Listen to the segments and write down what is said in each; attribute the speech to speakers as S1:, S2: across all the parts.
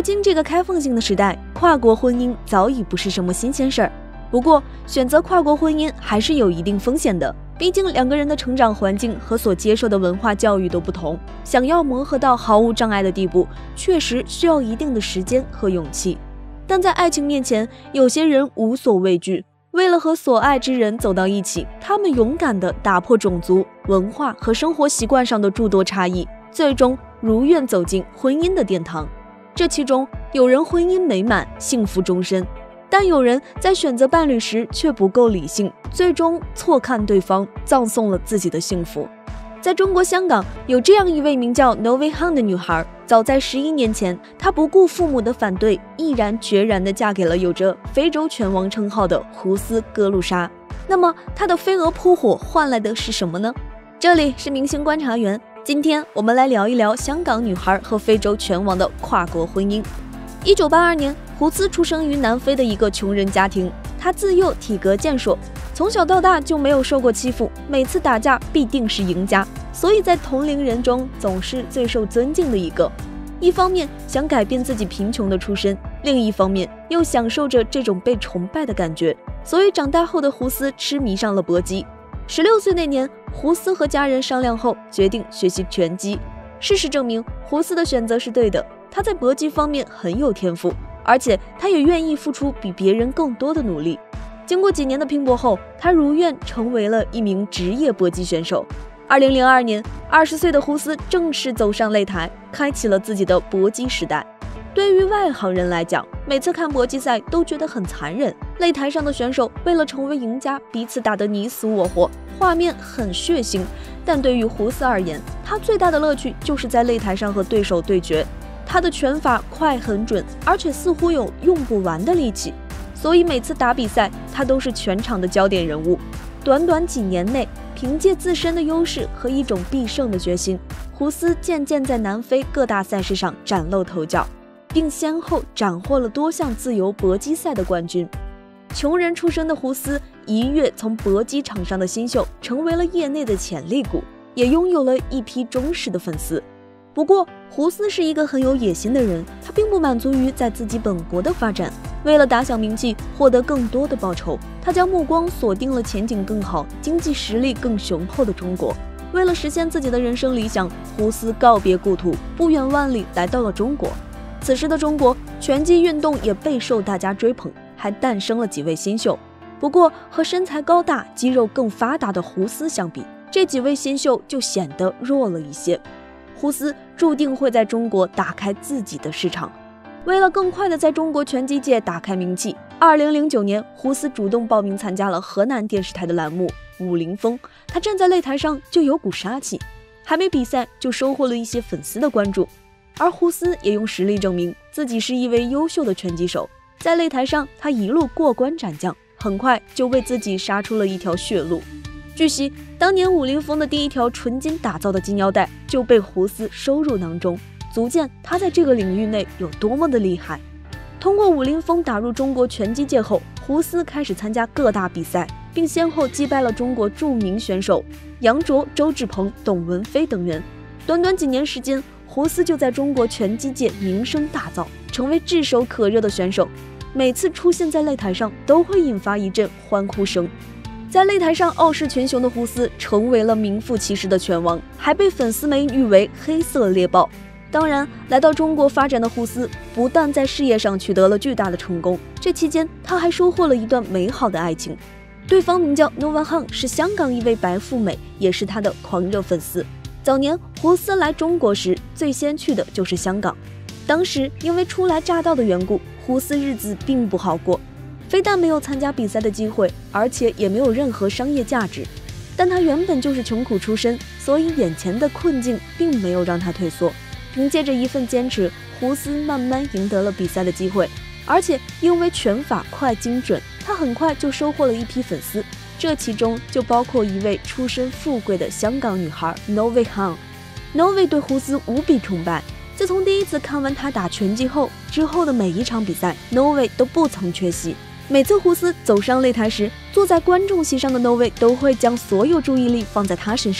S1: 今这个开放性的时代，跨国婚姻早已不是什么新鲜事儿。不过，选择跨国婚姻还是有一定风险的，毕竟两个人的成长环境和所接受的文化教育都不同，想要磨合到毫无障碍的地步，确实需要一定的时间和勇气。但在爱情面前，有些人无所畏惧，为了和所爱之人走到一起，他们勇敢地打破种族、文化和生活习惯上的诸多差异，最终如愿走进婚姻的殿堂。这其中，有人婚姻美满，幸福终身，但有人在选择伴侣时却不够理性，最终错看对方，葬送了自己的幸福。在中国香港，有这样一位名叫 Novi Han 的女孩，早在11年前，她不顾父母的反对，毅然决然地嫁给了有着非洲拳王称号的胡斯哥路沙。那么她的飞蛾扑火换来的是什么呢？这里是明星观察员，今天我们来聊一聊香港女孩和非洲拳王的跨国婚姻。1982年，胡斯出生于南非的一个穷人家庭，他自幼体格健硕，从小到大就没有受过欺负，每次打架必定是赢家，所以在同龄人中总是最受尊敬的一个。一方面想改变自己贫穷的出身，另一方面又享受着这种被崇拜的感觉，所以长大后的胡斯痴迷上了搏击。16岁那年，胡斯和家人商量后决定学习拳击。事实证明，胡斯的选择是对的，他在搏击方面很有天赋，而且他也愿意付出比别人更多的努力。经过几年的拼搏后，他如愿成为了一名职业搏击选手。2002年，20岁的胡斯正式走上擂台，开启了自己的搏击时代。对于外行人来讲，每次看搏击赛都觉得很残忍，擂台上的选手为了成为赢家，彼此打得你死我活，画面很血腥。但对于胡斯而言，他最大的乐趣就是在擂台上和对手对决。他的拳法快很准，而且似乎有用不完的力气，所以每次打比赛，他都是全场的焦点人物。短短几年内，凭借自身的优势和一种必胜的决心，胡斯渐渐在南非各大赛事上崭露头角，并先后斩获了多项自由搏击赛的冠军。穷人出身的胡斯一跃从搏击场上的新秀，成为了业内的潜力股，也拥有了一批忠实的粉丝。不过，胡斯是一个很有野心的人，他并不满足于在自己本国的发展，为了打响名气，获得更多的报酬，他将目光锁定了前景更好、经济实力更雄厚的中国。为了实现自己的人生理想，胡斯告别故土，不远万里来到了中国。此时的中国，拳击运动也备受大家追捧，还诞生了几位新秀。不过，和身材高大、肌肉更发达的胡斯相比，这几位新秀就显得弱了一些。胡斯注定会在中国打开自己的市场。为了更快地在中国拳击界打开名气，2009年，胡斯主动报名参加了河南电视台的栏目《武林风》。他站在擂台上就有股杀气，还没比赛就收获了一些粉丝的关注。而胡斯也用实力证明自己是一位优秀的拳击手。在擂台上，他一路过关斩将，很快就为自己杀出了一条血路。据悉，当年武林风的第一条纯金打造的金腰带就被胡斯收入囊中，足见他在这个领域内有多么的厉害。通过武林风打入中国拳击界后，胡斯开始参加各大比赛，并先后击败了中国著名选手杨卓、周志鹏、董文飞等人。短短几年时间，胡斯就在中国拳击界名声大噪，成为炙手可热的选手。每次出现在擂台上，都会引发一阵欢呼声。在擂台上傲视群雄的胡斯成为了名副其实的拳王，还被粉丝们誉为黑色猎豹。当然，来到中国发展的胡斯不但在事业上取得了巨大的成功，这期间他还收获了一段美好的爱情。对方名叫 Nova Han， 是香港一位白富美，也是他的狂热粉丝。早年胡斯来中国时，最先去的就是香港。当时因为初来乍到的缘故，胡斯日子并不好过，非但没有参加比赛的机会，而且也没有任何商业价值。但他原本就是穷苦出身，所以眼前的困境并没有让他退缩。凭借着一份坚持，胡斯慢慢赢得了比赛的机会，而且因为拳法快精准，他很快就收获了一批粉丝。这其中就包括一位出身富贵的香港女孩 Novi Han。Novi 对胡斯无比崇拜，自从第一次看完他打拳击后，之后的每一场比赛 Novi 都不曾缺席。每次胡斯走上擂台时，坐在观众席上的 Novi 都会将所有注意力放在他身上，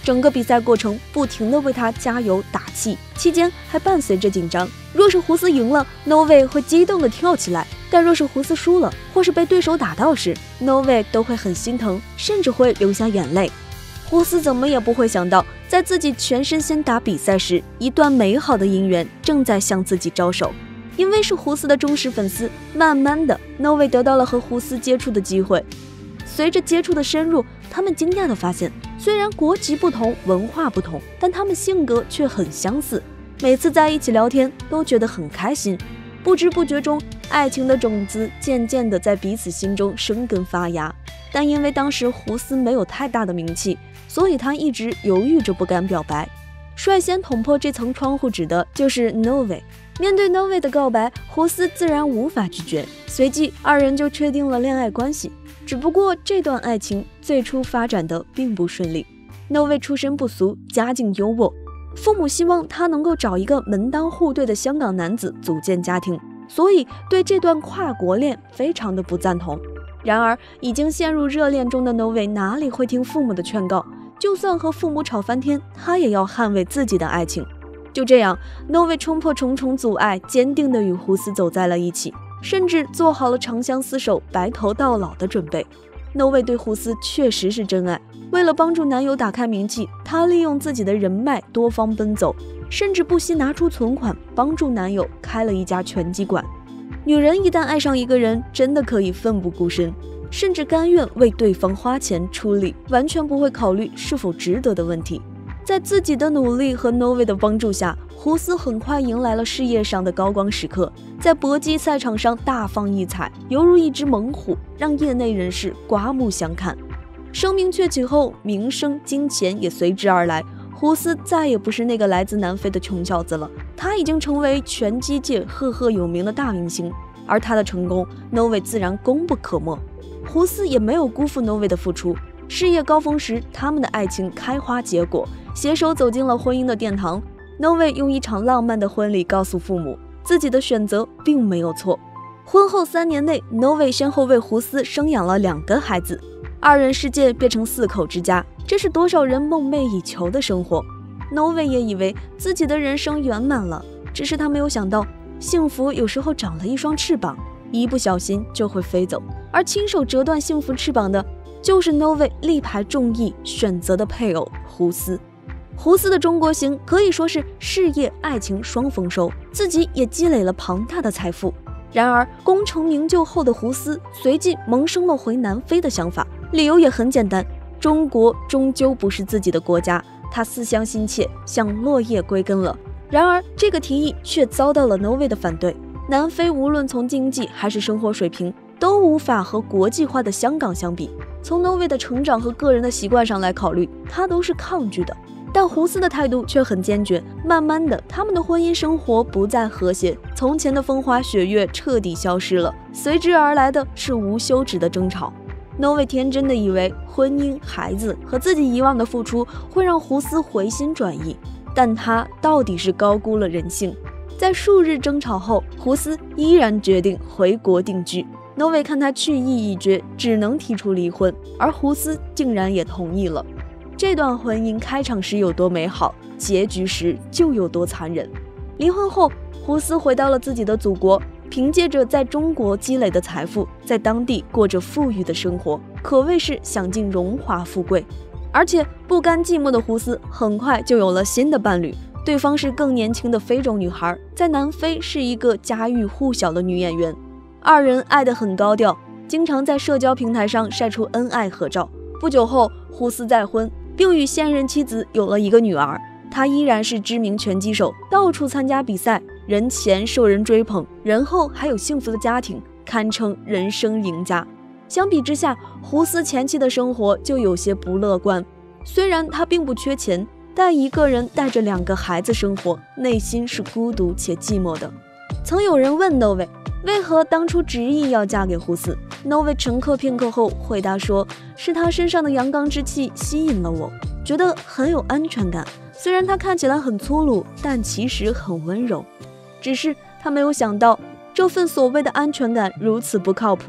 S1: 整个比赛过程不停地为他加油打气，期间还伴随着紧张。若是胡斯赢了 ，Novy 会激动地跳起来；但若是胡斯输了，或是被对手打到时 ，Novy 都会很心疼，甚至会流下眼泪。胡斯怎么也不会想到，在自己全身先打比赛时，一段美好的姻缘正在向自己招手。因为是胡斯的忠实粉丝，慢慢的 ，Novy 得到了和胡斯接触的机会。随着接触的深入，他们惊讶地发现，虽然国籍不同、文化不同，但他们性格却很相似。每次在一起聊天，都觉得很开心。不知不觉中，爱情的种子渐渐地在彼此心中生根发芽。但因为当时胡斯没有太大的名气，所以他一直犹豫着不敢表白。率先捅破这层窗户纸的就是 Novy。面对 Novy 的告白，胡斯自然无法拒绝，随即二人就确定了恋爱关系。只不过这段爱情最初发展的并不顺利。Novy 出身不俗，家境优渥，父母希望他能够找一个门当户对的香港男子组建家庭，所以对这段跨国恋非常的不赞同。然而已经陷入热恋中的 Novy 哪里会听父母的劝告，就算和父母吵翻天，他也要捍卫自己的爱情。就这样 ，Novy 冲破重重阻碍，坚定地与胡斯走在了一起，甚至做好了长相厮守、白头到老的准备。Novy 对胡斯确实是真爱，为了帮助男友打开名气，她利用自己的人脉多方奔走，甚至不惜拿出存款帮助男友开了一家拳击馆。女人一旦爱上一个人，真的可以奋不顾身，甚至甘愿为对方花钱出力，完全不会考虑是否值得的问题。在自己的努力和 Novy 的帮助下，胡斯很快迎来了事业上的高光时刻，在搏击赛场上大放异彩，犹如一只猛虎，让业内人士刮目相看。声名鹊起后，名声、金钱也随之而来。胡斯再也不是那个来自南非的穷小子了，他已经成为拳击界赫赫有名的大明星。而他的成功 ，Novy 自然功不可没。胡斯也没有辜负 Novy 的付出。事业高峰时，他们的爱情开花结果，携手走进了婚姻的殿堂。Novy 用一场浪漫的婚礼告诉父母，自己的选择并没有错。婚后3年内 ，Novy 先后为胡斯生养了2个孩子，2人世界变成4口之家，这是多少人梦寐以求的生活。Novy 也以为自己的人生圆满了，只是他没有想到，幸福有时候长了一双翅膀，一不小心就会飞走，而亲手折断幸福翅膀的就是 Novy 力排众议选择的配偶胡斯。胡斯的中国行可以说是事业爱情双丰收，自己也积累了庞大的财富。然而功成名就后的胡斯随即萌生了回南非的想法，理由也很简单，中国终究不是自己的国家，他思乡心切，想落叶归根了。然而这个提议却遭到了 Novy 的反对。南非无论从经济还是生活水平都无法和国际化的香港相比，从 Novy 的成长和个人的习惯上来考虑，他都是抗拒的。但胡斯的态度却很坚决，慢慢的，他们的婚姻生活不再和谐，从前的风花雪月彻底消失了，随之而来的是无休止的争吵。Novy 天真的以为婚姻、孩子和自己以往的付出会让胡斯回心转意，但他到底是高估了人性。在数日争吵后，胡斯依然决定回国定居。Novy 看他去意已决，只能提出离婚，而胡斯竟然也同意了。这段婚姻开场时有多美好，结局时就有多残忍。离婚后，胡斯回到了自己的祖国，凭借着在中国积累的财富，在当地过着富裕的生活，可谓是享尽荣华富贵。而且不甘寂寞的胡斯很快就有了新的伴侣，对方是更年轻的非洲女孩，在南非是一个家喻户晓的女演员。2人爱得很高调，经常在社交平台上晒出恩爱合照。不久后，胡斯再婚，并与现任妻子有了一个女儿。他依然是知名拳击手，到处参加比赛，人前受人追捧，人后还有幸福的家庭，堪称人生赢家。相比之下，胡斯前妻的生活就有些不乐观。虽然他并不缺钱，但一个人带着2个孩子生活，内心是孤独且寂寞的。曾有人问 Novy 为何当初执意要嫁给胡斯， Novy 沉刻片刻后回答说，是他身上的阳刚之气吸引了我，觉得很有安全感。虽然他看起来很粗鲁，但其实很温柔。只是他没有想到，这份所谓的安全感如此不靠谱。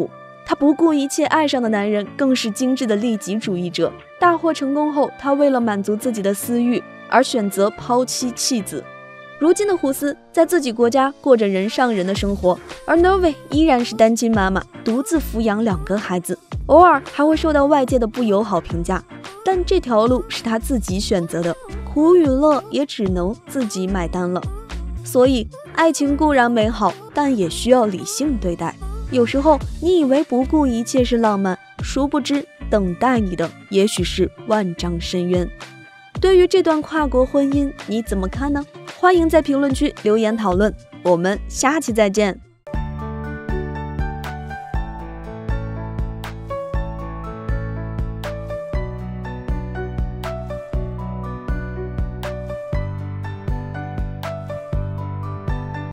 S1: 她不顾一切爱上的男人更是精致的利己主义者。大获成功后，她为了满足自己的私欲而选择抛妻弃子。如今的胡斯在自己国家过着人上人的生活，而 Novi 依然是单亲妈妈，独自抚养2个孩子，偶尔还会受到外界的不友好评价。但这条路是她自己选择的，苦与乐也只能自己买单了。所以，爱情固然美好，但也需要理性对待。有时候，你以为不顾一切是浪漫，殊不知等待你的也许是万丈深渊。对于这段跨国婚姻，你怎么看呢？欢迎在评论区留言讨论，我们下期再见。